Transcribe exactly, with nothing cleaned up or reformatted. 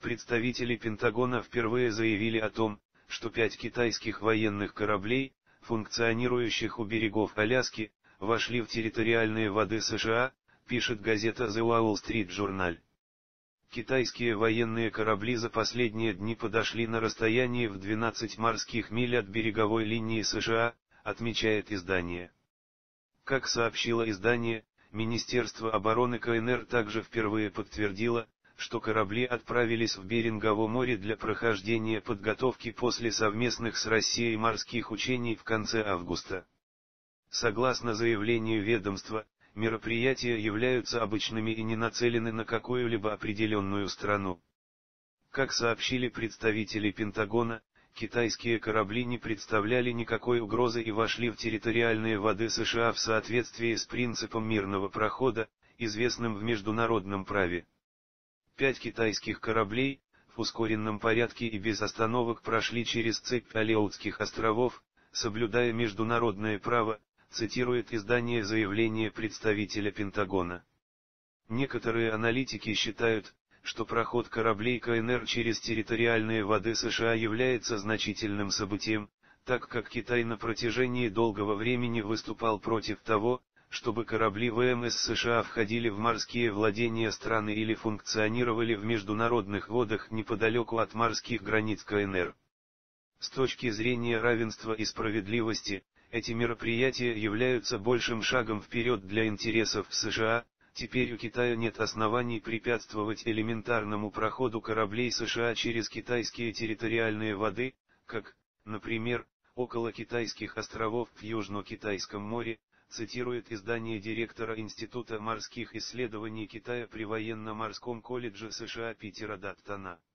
представители Пентагона впервые заявили о том, что пять китайских военных кораблей, функционирующих у берегов Аляски, вошли в территориальные воды США, пишет газета The Wall Street Journal. Китайские военные корабли за последние дни подошли на расстояние в двенадцать морских миль от береговой линии США, отмечает издание. Как сообщило издание, Министерство обороны КНР также впервые подтвердило, что корабли отправились в Берингово море для прохождения подготовки после совместных с Россией морских учений в конце августа. Согласно заявлению ведомства, мероприятия являются обычными и не нацелены на какую-либо определенную страну. Как сообщили представители Пентагона, китайские корабли не представляли никакой угрозы и вошли в территориальные воды США в соответствии с принципом мирного прохода, известным в международном праве. Пять китайских кораблей, в ускоренном порядке и без остановок прошли через цепь Алеутских островов, соблюдая международное право, цитирует издание заявление представителя Пентагона. Некоторые аналитики считают, что проход кораблей КНР через территориальные воды США является значительным событием, так как Китай на протяжении долгого времени выступал против того, чтобы корабли ВМС США входили в морские владения страны или функционировали в международных водах неподалеку от морских границ КНР. С точки зрения равенства и справедливости, эти мероприятия являются большим шагом вперед для интересов США. Теперь у Китая нет оснований препятствовать элементарному проходу кораблей США через китайские территориальные воды, как, например, около китайских островов в Южно-Китайском море, цитирует издание директора Института морских исследований Китая при военно-морском колледже США Питера Даттона.